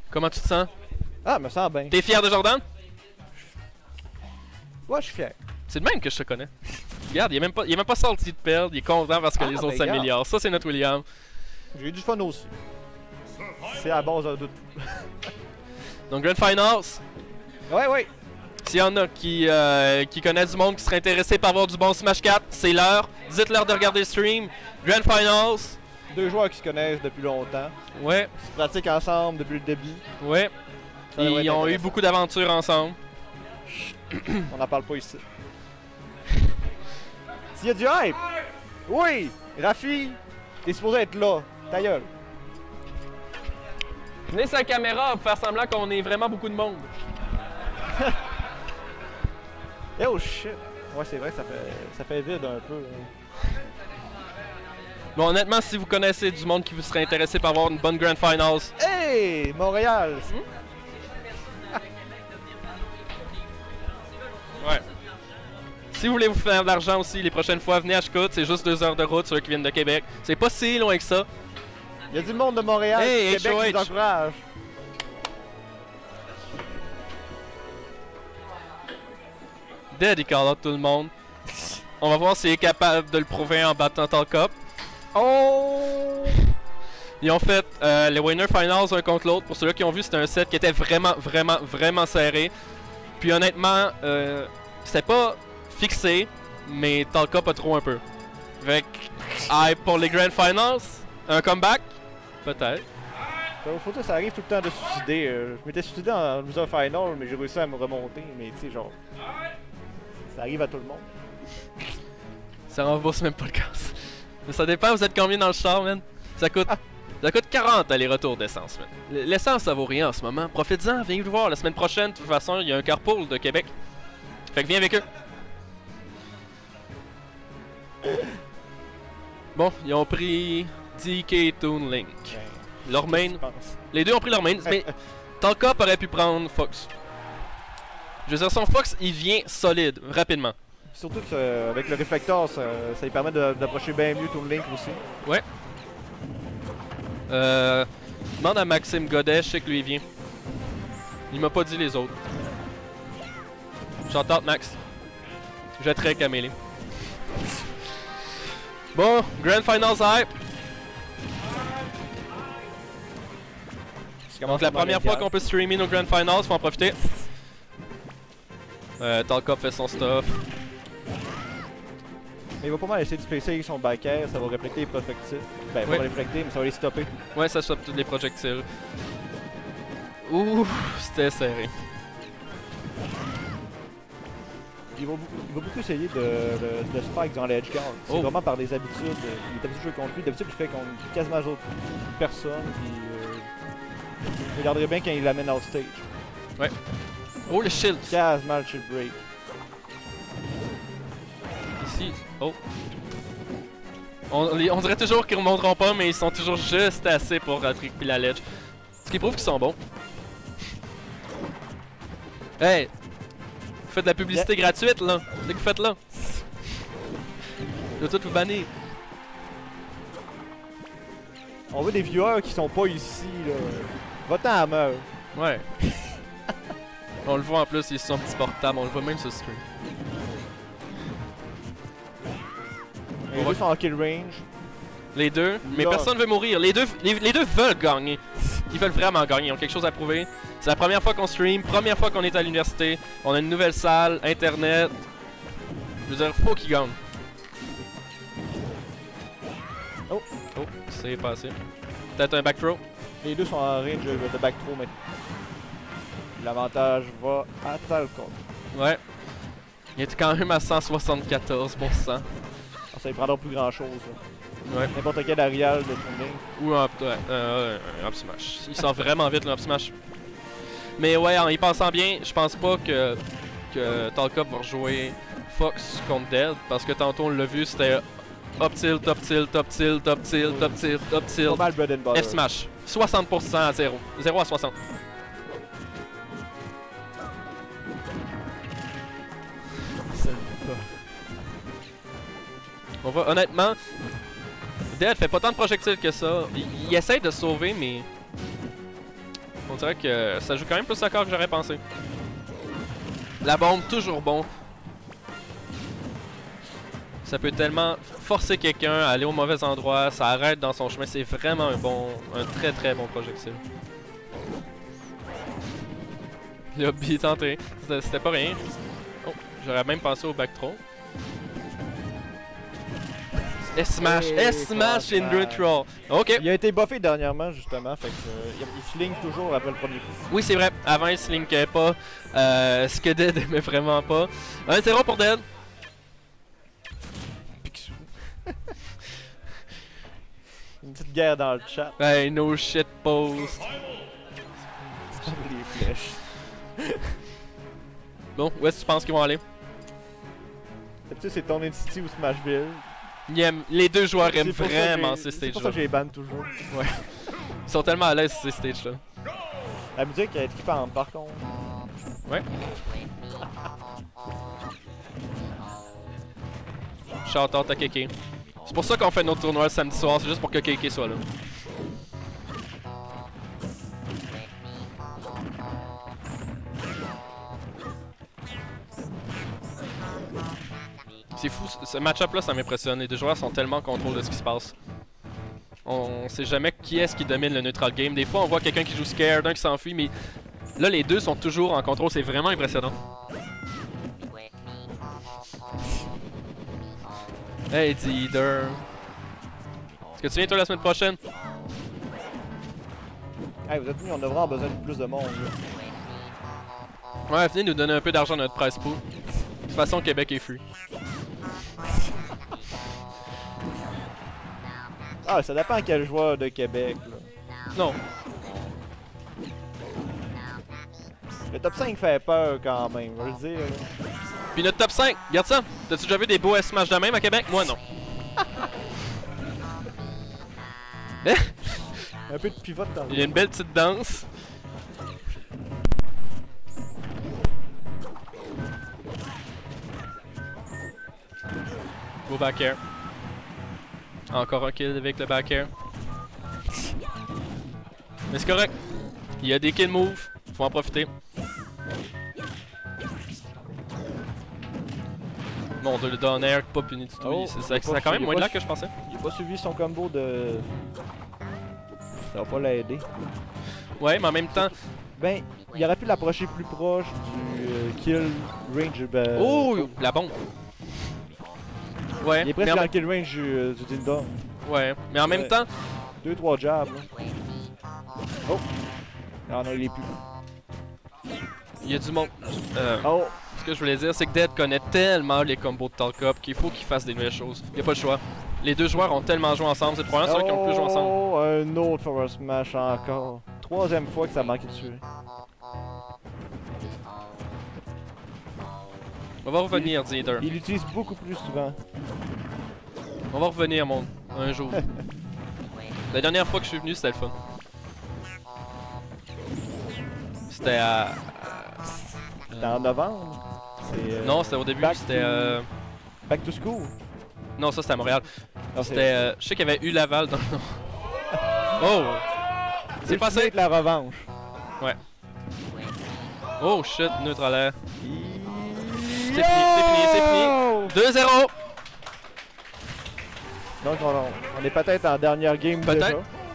Comment tu te sens? Ah, me sens bien. T'es fier de Jordan? Ouais, je suis fier. C'est de même que je te connais. Regarde, il est même pas sorti de perdre, il est content parce que les autres s'améliorent. Ça, c'est notre William. J'ai eu du fun aussi. C'est à la base de tout. Donc, Grand Finals. Ouais, ouais. S'il y en a qui connaissent du monde qui serait intéressé par voir du bon Smash 4, c'est l'heure. Dites-leur de regarder le stream. Grand Finals. Deux joueurs qui se connaissent depuis longtemps. Ouais. Qui se pratiquent ensemble depuis le début. Ouais. Ils ont eu beaucoup d'aventures ensemble. On n'en parle pas ici. S'il y a du hype! Oui! Rafi, t'es supposé être là. Ta gueule. Venez sur la caméra pour faire semblant qu'on est vraiment beaucoup de monde. Oh shit! Ouais, c'est vrai, ça fait vide un peu. Hein. Bon, honnêtement, si vous connaissez du monde qui vous serait intéressé par avoir une bonne Grand Finals. Hey! Montréal! Ouais. Si vous voulez vous faire de l'argent aussi, les prochaines fois, venez à Chicout, c'est juste 2 heures de route, ceux qui viennent de Québec. C'est pas si loin que ça. Il y a du monde de Montréal, hey, Québec qui nous encourage. Dead, il call out tout le monde. On va voir s'il est capable de le prouver en battant Talcop. Oh! Ils ont fait les Winner Finals un contre l'autre. Pour ceux-là qui ont vu, c'était un set qui était vraiment serré. Puis honnêtement, c'était pas fixé, mais Talcop a trop un peu. Fait que, pour les Grand Finals, un comeback? Peut-être. Faut que ça arrive tout le temps de se suicider. Je m'étais suicidé en loser final, mais j'ai réussi à me remonter. Mais tu sais, genre, ça arrive à tout le monde. Ça rembourse même pas le casse. Mais ça dépend, vous êtes combien dans le char, man? Ça coûte 40 aller-retour d'essence, man. L'essence, ça vaut rien en ce moment. Profite-en, viens nous voir. La semaine prochaine, de toute façon, il y a un carpool de Québec. Fait que viens avec eux. Bon, ils ont pris DK Toon Link. Leur main. Les deux ont pris leur main, mais Talcop aurait pu prendre Fox. Je veux dire, son Fox, il vient solide, rapidement. Surtout qu'avec le réflecteur, ça lui permet d'approcher bien mieux Toon Link aussi. Ouais. Demande à Maxime Godet, je sais que lui il vient. Il m'a pas dit les autres. Shout out Max. Je très camélé. Bon, Grand Finals hype. Donc la première fois qu'on peut streamer nos Grand Finals, faut en profiter. Talcop fait son stuff. Mais il va pas mal essayer de spacer avec son back air, ça va refléter les projectiles. Ben, pas refléter, mais ça va les stopper. Ouais, ça stoppe tous les projectiles. Ouh, c'était serré. Il va beaucoup essayer de spike dans l'edge guard. C'est vraiment par des habitudes. Il est habitué de jouer contre lui. D'habitude, il fait contre quasiment d'autres personnes. Puis, il regarderait bien quand il l'amène out stage. Ouais. Oh, le shield! Quasiment le shield break. Ici. Oh. On dirait toujours qu'ils ne remonteront pas, mais ils sont toujours juste assez pour rattraper la ledge. Ce qui prouve qu'ils sont bons. Hey! Vous faites de la publicité gratuite, là! C'est que vous faites là! Je vais tout vous bannir. On veut des viewers qui sont pas ici, là. Va-t'en à meurtre. Ouais. On le voit en plus, il est sur son petit portable, on le voit même sur le stream. Les deux sont en kill range. Les deux, mais personne veut mourir. Les deux veulent gagner. Ils veulent vraiment gagner, ils ont quelque chose à prouver. C'est la première fois qu'on stream, première fois qu'on est à l'université. On a une nouvelle salle, internet. Je veux dire, faut qu'ils gagnent. Oh, c'est passé. Peut-être un back throw. Les deux sont en range de back throw maintenant. L'avantage va à Talcop. Ouais. Il est quand même à 174%. Ça ne prendra plus grand chose. Ouais. N'importe quel Arial de tourner. Ou un up smash. Il sort vraiment vite le up smash. Mais ouais, en y pensant bien, je pense pas que Talcop va rejouer Fox contre Dead. Parce que tantôt on l'a vu, c'était up tilt, up tilt, up tilt, up tilt, up tilt, up tilt. Pas mal bread and butter. F smash. 60% à 0. 0 à 60. On va, honnêtement, Dead fait pas tant de projectiles que ça. Il essaie de se sauver, mais On dirait que ça joue quand même plus d'accord que j'aurais pensé. La bombe, toujours bon. Ça peut tellement forcer quelqu'un à aller au mauvais endroit, ça arrête dans son chemin. C'est vraiment un très très bon projectile. Le bien tenté, c'était pas rien. Oh, j'aurais même pensé au back throw. S-smash, S-smash in neutral. Ok. Il a été buffé dernièrement justement, fait que il se ligne toujours après le premier coup. Oui, c'est vrai. Avant, il se linkait pas. Ce que Dead aimait vraiment pas. 1-0 pour Dead. Picsou. Une petite guerre dans le chat. Hey, no shit post. Les flèches. Bon, où est-ce que tu penses qu'ils vont aller? D'habitude, c'est Tony City ou Smashville. Les deux joueurs aiment vraiment ces stages-là. C'est pour ça que j'ai ban toujours. Ouais. Ils sont tellement à l'aise ces stages-là. La musique est trippante par contre. Ouais. Shout-out à Keke. C'est pour ça qu'on fait notre tournoi le samedi soir, c'est juste pour que Keke soit là. C'est fou, ce match-up là ça m'impressionne, les deux joueurs sont tellement en contrôle de ce qui se passe. On sait jamais qui est-ce qui domine le neutral game. Des fois on voit quelqu'un qui joue scared, un qui s'enfuit, mais là les deux sont toujours en contrôle, c'est vraiment impressionnant. Hey Deeder. Est-ce que tu viens toi la semaine prochaine? Hey, vous êtes mis, on a vraiment besoin de plus de monde là. Ouais, venez nous donner un peu d'argent dans notre prize pool. De toute façon, Québec est free. Ah, ça dépend à quel joueur de Québec là. Non. Le top 5 fait peur quand même, je veux le dire. Puis notre top 5, regarde ça. T'as-tu déjà vu des beaux S-Smash de même à Québec? Moi non. Un peu de pivot dans le... Il y a une belle petite danse. Beau back air. Encore un kill avec le back air. Mais c'est correct. Il y a des kill moves. Faut en profiter. Bon, le down air pas puni du tout. Oh, ça a quand même moins de lag que je pensais. Il a pas suivi son combo de... Ça va pas l'aider. Ouais, mais en même temps... Ben, il aurait pu l'approcher plus proche du kill range. Oh, la bombe. Ouais, il est presque mais dans le kill range du Dindon. Ouais, mais en même temps... 2-3 jabs là. Oh! Ah non, il est plus. Il y a du monde. Oh! Ce que je voulais dire, c'est que Dead connaît tellement les combos de Talk Up qu'il faut qu'il fasse des nouvelles choses. Il n'y a pas le choix. Les deux joueurs ont tellement joué ensemble, c'est probablement ceux qui ont le plus joué ensemble. Oh, un autre forward smash encore. Troisième fois que ça manque de tuer. On va revenir, Deeder. Il l'utilise beaucoup plus souvent. On va revenir, mon... un jour. La dernière fois que je suis venu, c'était le fun. C'était à... C'était en novembre. Non, c'était au début, c'était... Back to school. Non, ça c'était à Montréal. C'était... je sais qu'il y avait eu Laval dans le nom. Oh! C'est passé! La revanche. Ouais. Oh shit, neutral air. C'est fini, c'est fini. 2-0! Donc on est peut-être en dernière game déjà.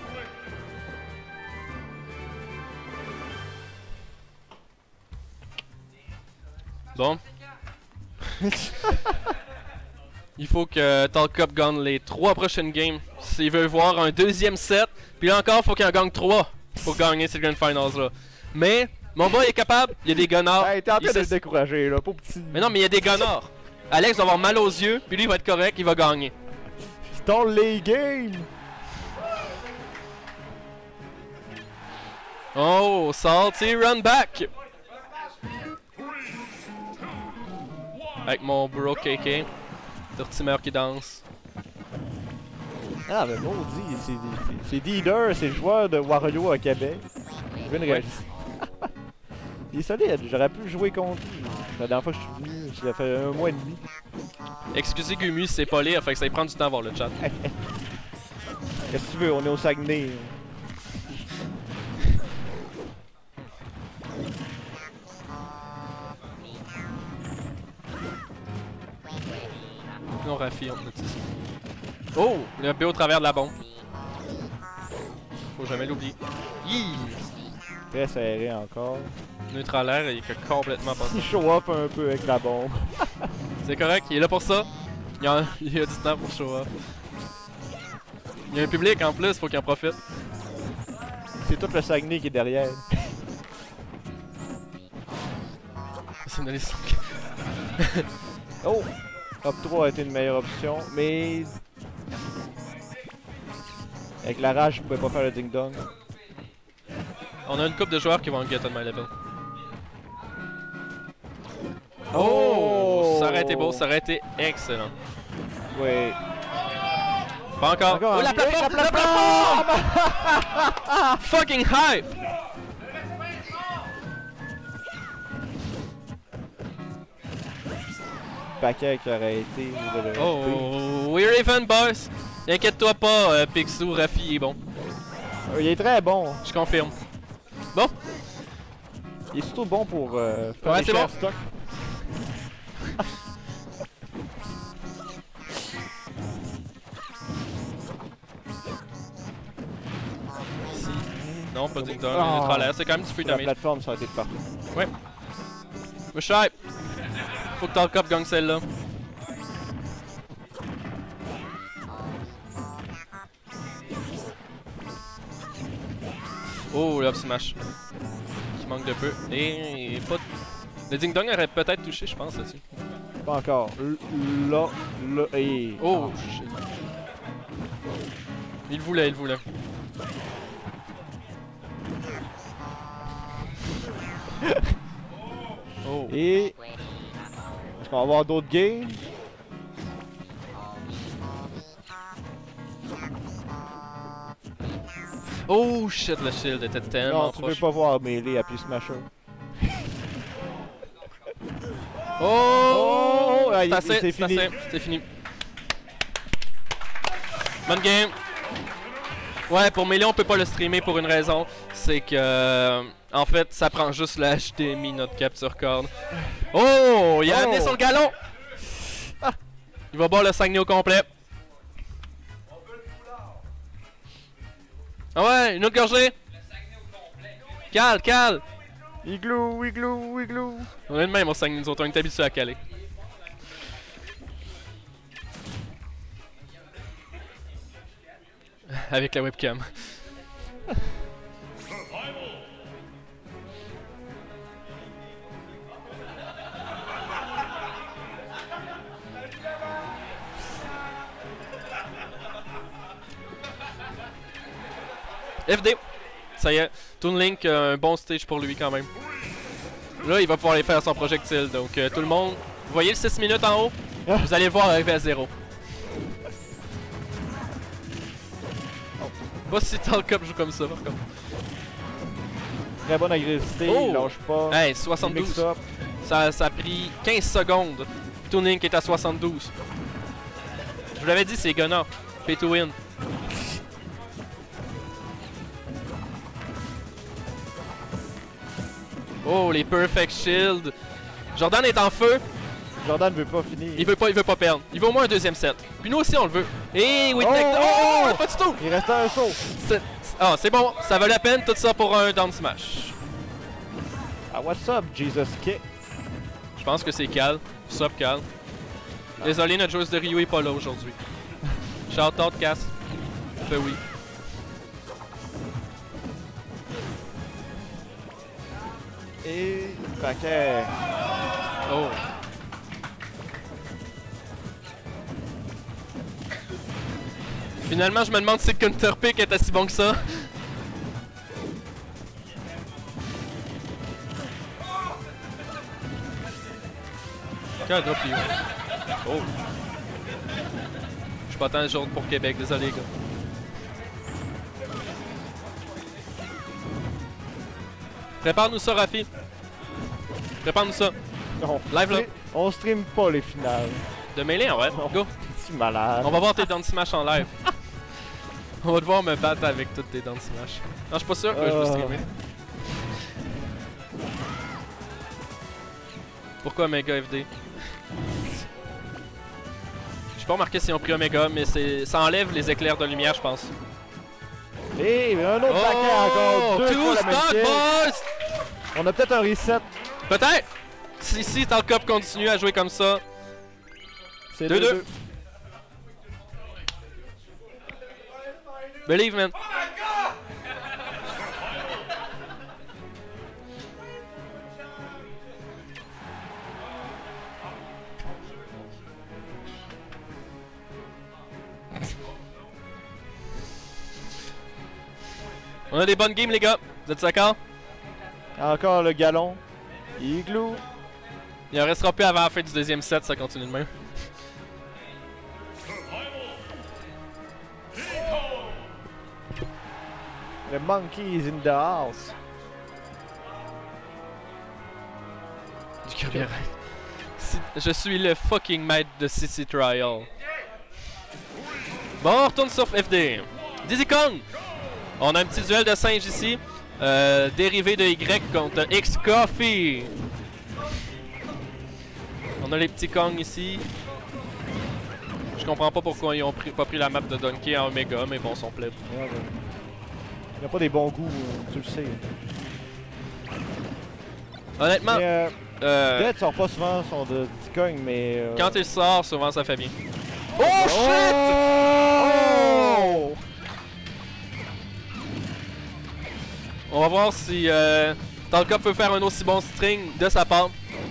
Bon. Il faut que Talk Up gagne les 3 prochaines games s'il veut voir un deuxième set. Puis là encore, il faut qu'il en gagne 3 pour gagner ces Grand Finals là. Mais mon boy est capable, il y a des gunnards. Hey, t'es en train de le décourager là, pas petit. Mais non, mais il y a des gunnards. Alex va avoir mal aux yeux, puis lui il va être correct, il va gagner. Start les games! Oh, salty run back! Avec mon bro KK. Tortimer qui danse. Ah, mais maudit, c'est Deeder, c'est le joueur de Wario à Québec. Je viens de réaliser. Il est solide, j'aurais pu jouer contre lui. La dernière fois que je suis venu, ça fait 1 mois et demi. Excusez Gumi, c'est pas lire, fait que ça va prendre du temps à voir le chat. Qu'est-ce que tu veux, on est au Saguenay. Rafi, on note ça. Oh! Le B au travers de la bombe. Faut jamais l'oublier. Très serré encore. Neutral air, il fait complètement pas ça. Il show up un peu avec la bombe. C'est correct, il est là pour ça. Il y a du temps pour show up. Il y a un public en plus, faut qu'il en profite. C'est tout le Saguenay qui est derrière. C'est une liste. Oh! Hop 3 a été une meilleure option, mais... Avec la rage, je pouvais pas faire le ding-dong. On a une couple de joueurs qui vont get on my level. Oh! Ça aurait été beau, ça aurait été excellent. Oui. Pas encore. Oh, la plateforme! La plateforme! Fucking hype! Paquet qui aurait été... Oh, we're even, boys! Inquiète-toi pas, Picsou, Rafi est bon. Il est très bon. Je confirme. Bon. Il est surtout bon pour faire Ouais, des c'est bon. stocks. Non, pas ding dong, neutral air, c'est quand même du free La damage. plateforme, ça a été parfait. Ouais. Wesh hype! Faut que Talk Up gagne celle-là. Oh, le up smash. Qui manque de peu. Et pas. Le ding dong aurait peut-être touché, je pense, là-dessus. Pas encore. Là, et... Oh, shit. Il voulait, il voulait. Oh. Et... Est-ce qu'on va avoir d'autres games? Oh shit, le shield était tellement Non, tu veux proche. pas voir Melee appuyer Smasher. Oh! Ah, C'est fini. C'est fini. Bonne game. Ouais, pour Melee, on peut pas le streamer pour une raison. C'est que... en fait, ça prend juste le HDMI, notre capture card. Oh! Il a amené son galon! Ah. Il va boire le Saguenay au complet. Ah ouais, une autre gorgée! Cale, cale! Igloo, igloo, igloo. On est de même au Saguenay, nous autres, on est habitués à caler. Avec la webcam. FD! Ça y est, Toon Link, un bon stage pour lui quand même. Là, il va pouvoir aller faire son projectile. Donc, tout le monde, vous voyez le 6 minutes en haut? Vous allez le voir arriver à 0. Pas si Talk Up joue comme ça, par contre. Très bonne agressivité, Oh! il lâche pas. Hey, Il 72. mixe up. Ça a pris 15 secondes. Toon Link est à 72. Je vous l'avais dit, c'est Gunnar. Pay to win. Oh, les Perfect Shield. Jordan est en feu. Jordan veut pas finir. Il veut pas perdre. Il veut au moins un deuxième set. Puis nous aussi, on le veut. Et oui, Oh! pas du tout. Il reste un saut. Ah, c'est bon. Ça vaut la peine, tout ça pour un down smash. Ah, what's up, Jesus Kick? Je pense que c'est Cal. Sup, Cal. Désolé, notre joueuse de Rio est pas là aujourd'hui. Shout out, Cass. Fait oui. Et... Paquet. Oh. Finalement, je me demande si le counterpick était si bon que ça. Quel drop il est? Oh. Je suis pas tant jour pour Québec, désolé, gars. Prépare-nous ça, Rafi. Prépare-nous ça. Non. Live là. On stream pas les finales. De mêlée, ouais. Non. Go. C'est malade. On va voir tes down smash en live. On va devoir me battre avec toutes tes down smash. Non, je suis pas sûr que je veux streamer. Pourquoi Mega FD? Je pas remarqué s'ils ont pris Omega, mais ça enlève les éclairs de lumière, je pense. Et un autre paquet encore. 2 fois la même stock, kill. boys! On a peut-être un reset. Peut-être! Si Talcop continue à jouer comme ça. C'est 2-2. Believe, man. On a des bonnes games, les gars. Vous êtes d'accord? Encore le galon. Igloo. Il en restera plus avant la fin du deuxième set, ça continue de même. The monkeys in the house. Je suis le fucking maître de CC Trial. Bon, on retourne sur FD. Diddy Kong! On a un petit duel de singes ici. Dérivé de Y contre X Coffee. On a les petits Kong ici. Je comprends pas pourquoi ils ont pas pris la map de Donkey en Omega, mais bon, son plaid. Ouais, ouais. Il n'a pas des bons goûts, tu le sais. Honnêtement, Dead sort pas souvent son de Diddy, mais... quand il sort, souvent ça fait bien. Oh, Oh! shit! Oh! On va voir si Talcop peut faire un aussi bon string de sa part.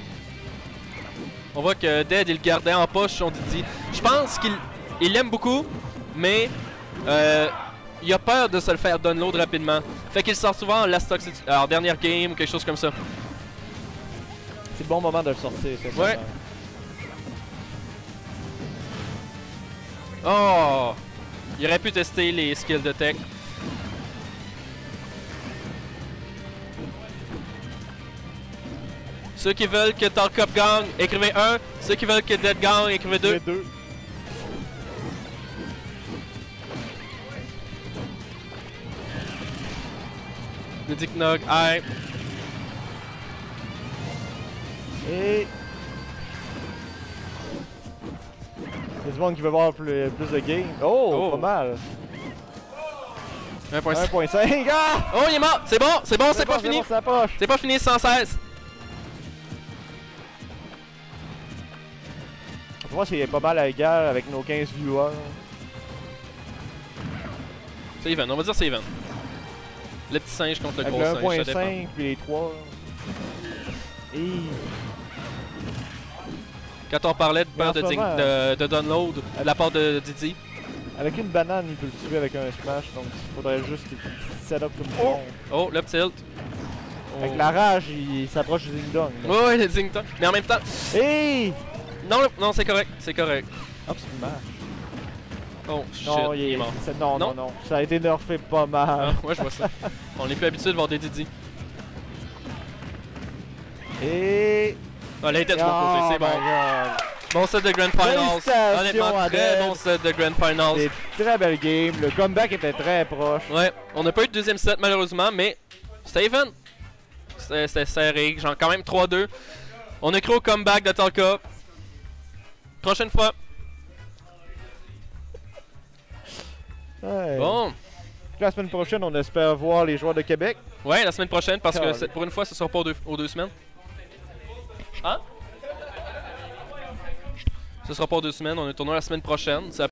On voit que Dead il le gardait en poche son Diddy. Je pense qu'il l'aime beaucoup, mais il a peur de se le faire download rapidement. Fait qu'il sort souvent en last toxic, en dernière game ou quelque chose comme ça. C'est le bon moment de le sortir, c'est ça. Ouais. Oh! Il aurait pu tester les skills de tech. Ceux qui veulent que Talcop gagne, écrivez 1. Ceux qui veulent que Dead gagne, écrivez 2. 2. Diddy Knog, aïe. Et... il y a du monde qui veut voir plus de game. Oh, pas mal. 1.5. 1.5. Ah! Oh, il est mort! C'est bon, c'est pas fini! C'est poche. C'est pas fini, 116! Pour moi, c'est pas mal à égal avec nos 15 viewers. C'est even, on va dire c'est even. Le petit singe contre le Avec gros le singe, ça dépend. 1.5 puis les 3. Et... Quand on parlait de peur Mais en ce moment, de download de la part de Diddy. avec une banane, il peut le tuer avec un smash, donc il faudrait juste qu'il set up comme ça. Oh, le tilt. Oh. Avec la rage, il s'approche du ding-dong. Ouais, ouais, le ding dong. Mais en même temps. Hey! Non, non, c'est correct, c'est correct. Hop, c'est une marche. Oh, shit, Non, il est mort. Non, Non? non, non. Ça a été nerfé pas mal. Ah, ouais, je vois ça. On est plus habitué de voir des Diddy. Et... Ah, là, il était de mon côté, c'est bon. Bon set de Grand Finals. Félicitations Honnêtement, à très Dead. bon set de Grand Finals. Des très belles games. Le comeback était très proche. Ouais, on n'a pas eu de deuxième set malheureusement, mais c'était even. C'était serré, genre quand même 3-2. On a cru au comeback de Talcop. Prochaine fois. Ouais. Bon. La semaine prochaine, on espère voir les joueurs de Québec. Ouais, la semaine prochaine, parce que Calme. pour une fois, ce sera pas aux deux semaines. Hein? Ce sera pas aux 2 semaines, on a un tournoi la semaine prochaine. Ça